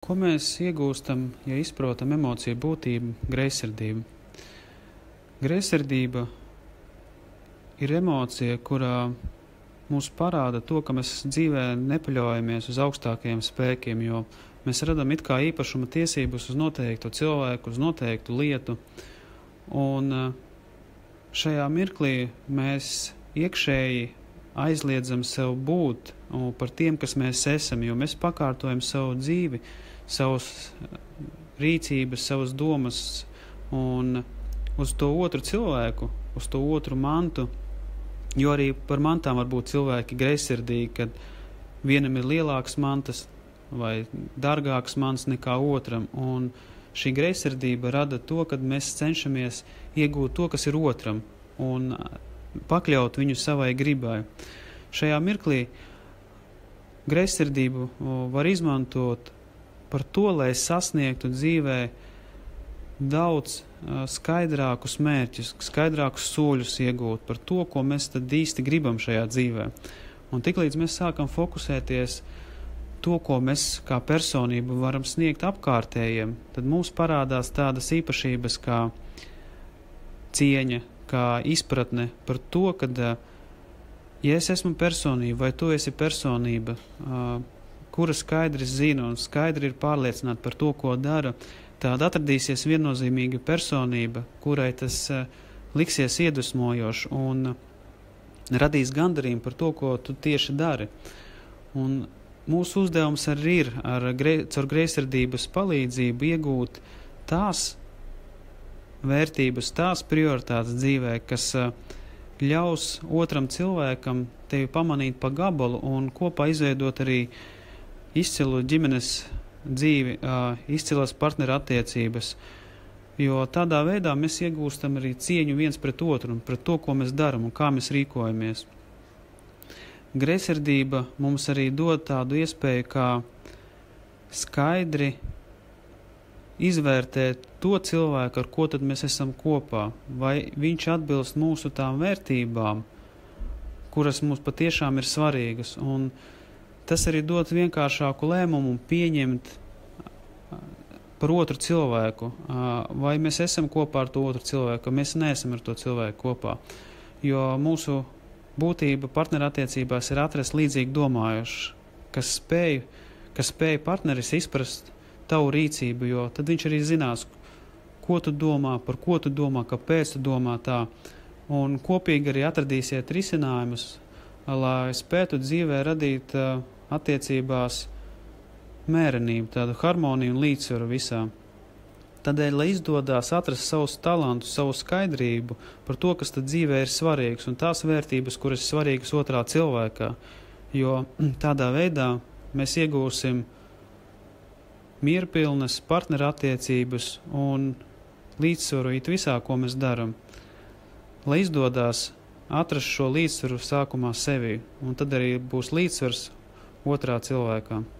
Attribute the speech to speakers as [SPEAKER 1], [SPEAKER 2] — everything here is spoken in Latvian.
[SPEAKER 1] Ko mēs iegūstam, ja izprotam emociju būtību, greizsirdību? Greizsirdība ir emocija, kurā mums parāda to, ka mēs dzīvē nepaļaujamies uz augstākajiem spēkiem, jo mēs radam it kā īpašuma tiesības uz noteiktu cilvēku, uz noteiktu lietu, un šajā mirklī mēs iekšēji aizliedzam sev būt par tiem, kas mēs esam, jo mēs pakārtojam savu dzīvi, savas rīcības, savas domas un uz to otru cilvēku, uz to otru mantu, jo arī par mantām var būt cilvēki greizsirdīgi, kad vienam ir lielāks mantas vai dārgāks mants nekā otram, un šī greizsirdība rada to, kad mēs cenšamies iegūt to, kas ir otram, un pakļaut viņu savai gribai. Šajā mirklī greizsirdību var izmantot par to, lai sasniegtu dzīvē daudz skaidrākus mērķus, skaidrākus soļus iegūt par to, ko mēs tad īsti gribam šajā dzīvē. Un tiklīdz mēs sākam fokusēties to, ko mēs kā personību varam sniegt apkārtējiem, tad mums parādās tādas īpašības kā cieņa, kā izpratne par to, kad, ja es esmu personība vai tu esi personība, kura skaidri zina un skaidri ir pārliecināta par to, ko dara, tad atradīsies viennozīmīga personība, kurai tas liksies iedvesmojoši un radīs gandarījumu par to, ko tu tieši dari. Un mūsu uzdevums arī ir caur greizsirdības palīdzību iegūt tās vērtības, tās prioritātes dzīvē, kas ļaus otram cilvēkam tevi pamanīt pa gabalu un kopā izveidot arī izcilu ģimenes dzīvi, izcilas partneru attiecības, jo tādā veidā mēs iegūstam arī cieņu viens pret otru un pret to, ko mēs daram un kā mēs rīkojamies. Greizsirdība mums arī dod tādu iespēju, kā skaidri izvērtēt to cilvēku, ar ko tad mēs esam kopā, vai viņš atbilst mūsu tām vērtībām, kuras mums patiešām ir svarīgas, un tas arī dod vienkāršāku lēmumu pieņemt par otru cilvēku, vai mēs esam kopā ar to otru cilvēku, vai mēs neesam ar to cilvēku kopā, jo mūsu būtība partnerattiecībās ir atrast līdzīgi domājuši, kas spēj partneris izprast tavu rīcību, jo tad viņš arī zinās, ko tu domā, par ko tu domā, kāpēc tu domā tā, un kopīgi arī atradīsiet risinājumus, lai spētu dzīvē radīt attiecībās mērenību, tādu harmoniju un līdzsvaru visā. Tādēļ, lai izdodās atrast savus talantus, savu skaidrību par to, kas tad dzīvē ir svarīgs un tās vērtības, kuras ir svarīgas otrā cilvēkā, jo tādā veidā mēs iegūsim mierpilnas partnerattiecības un līdzsvaru it visā, ko mēs daram. Lai izdodās atrast šo līdzsvaru sākumā sevi, un tad arī būs līdzsvars otrā cilvēkā.